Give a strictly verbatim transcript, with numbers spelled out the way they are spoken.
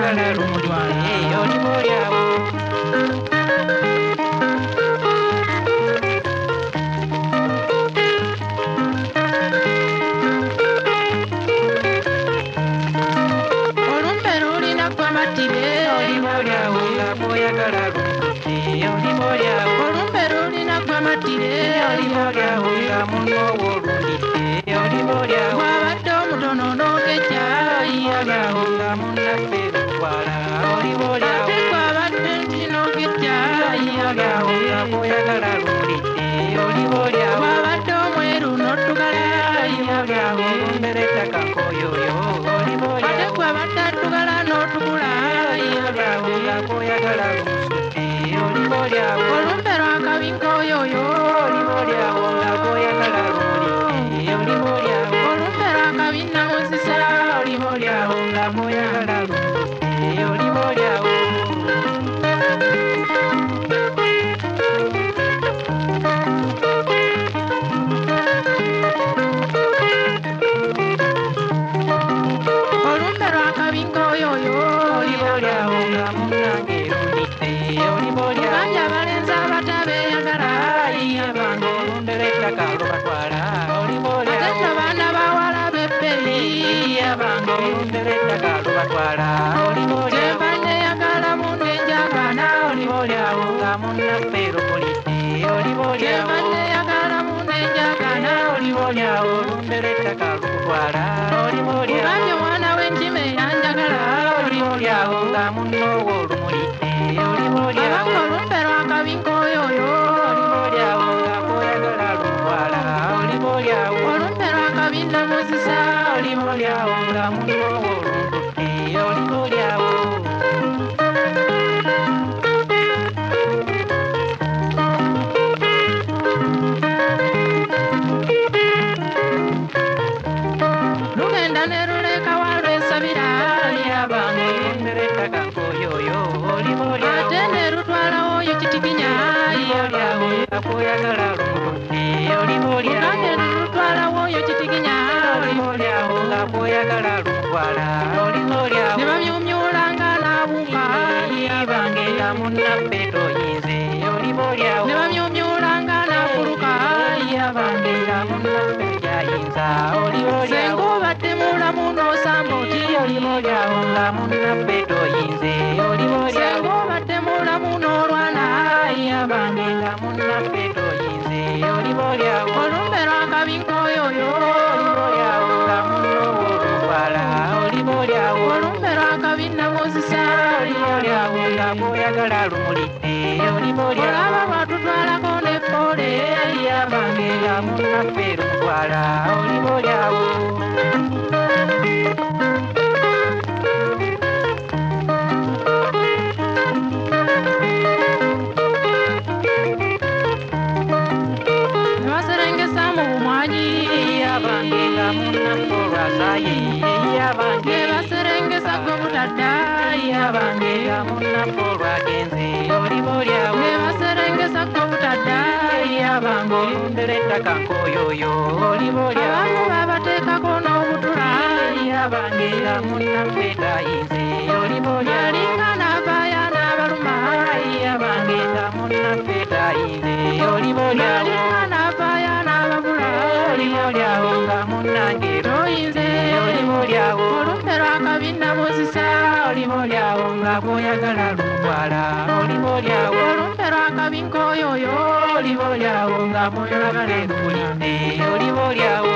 oyagala lumulitye olimu lyawo. Olumbe lulina kwamatire Olimu lyawo nga bw'oyagala lumulitye olimu lyawo. Olumbe lulina kwamatire Olimu lyawo nga munno w'olunditye olimu lyawo. Bw'abadde omutono n'ogejja Lyawo nga munnaffe lutwala olimu lyawo. ate bw'abadde nti n'ogejja Lyawo nga bw'oyagala lumulitye olimu lyawo. bw'abadde omweru n'oddugala Lyawo lumbera ettaka nk'oyoyo olimu ate lyawo. bw'abadde addugala n'otugula Lyawo nga bw'oyagala lumusudde olimu lyawo. olumbe lwakabi nk'oyoyo Olimu lyawo nga bw'oyagala lumulitye olimu lyawo. olumbe lwakabi namusisa Olimu lyawo nga bw'oyagala lumulitye olimu lyawo. olumbe lwakabi nk'oyoyo Olimu lyawo nga munnange lunditye olimu lyawo. banja abalenzi abatabeeyagala Abange olumbera ettaka lubatwala olimu ate lyawo. nno baana bawala b'ebbeeyi Abange olumbera ettaka lubatwala olimu lyawo. kyemba neyagala munenjagana Olimu lyawo nga munnaffe lumulitye olimu kyemba lyawo. neyagala munenjagana Olimu lyawo olumbera ettaka lukutwala olimu lyawo. banja omwana w'enkima eyanjagala Olimu lyawo nga munnowo lumulitye olimu lyawo. abanga olumbe lwakabi nk'oyoyo Olimu lyawo nga bw'oyagala lutwala olimu lyawo. olumbe lwakabi namusisa Olimu lyawo nga munnowo luntudde olimu lyawo. lugenda ne luleka walwesabira Abange olumbera ettaka nk'oyoyo olimu lyawo. ate ne lutwalawo oyo kitikinya Olimu lyawo nga bw'oyagala lumutudde olimu lyawo. Luganda ne lutwalawo oyo kitikinya Olimu lyawo nga bw'oyagala lumutwala olimu lyawo. ne bamyumyulanga n'abuuka Abange nga munnaffe toyinze olimu lyawo. ne bamyumyulanga n'afuluka Abange nga munnaffe gyayinza olimu lyawo. senga obadde mulamu n'osamba oti Olimu lyawo nga munnaffe toyinze olimu senga lyawo. obadde mulamu n'olwana Abange nga munnaffe toyinze olimu lyawo. olumbe lwakabi nk'oyoyo Olimu lyawo nga munnowo lutwala olimu lyawo. olumbe lwakabi namusisa Olimu lyawo nga bw'oyagala lumulitye olimu lyawo. olaba lwatutwalako n'effole Abange nga munnaffe lumutwala olimu lyawo. ne baserengesa mu bumwanyi Abange nga munnaffe olwazaye abange. ne baserengesa gwe butadda Abange nga munnaffe olwagenze olimu lyawo. ne baserengesa gwe butadda Abange olumbera ettaka nk'oyoyo olimu lyawo. abamu babateekako n'obutula Abange nga munnaffe tayinze olimu lyawo. yalinga n'avaaya n'abaluma Abange nga munnaffe tayinze olimu lyawo. yalinga n'avaaya n'ababula Olimu lyawo nga munnange toyinze olimu lyawo. olumbe lwakabi namusisa Olimu lyawo nga bw'oyagala lutwala olimu lyawo. olumbe lwakabi nk'oyoyo Olimu lyawo nga bw'oyagala lumulitye olimu lyawo.